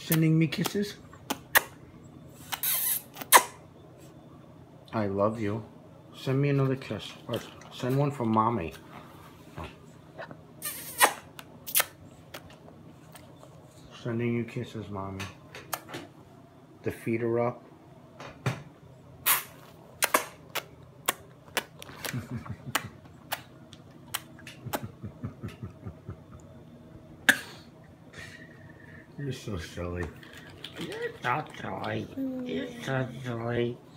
Sending me kisses. I love you. Send me another kiss. Or send one from Mommy. Sending you kisses, Mommy. The feet are up. You're so silly. You're so silly. You're so silly.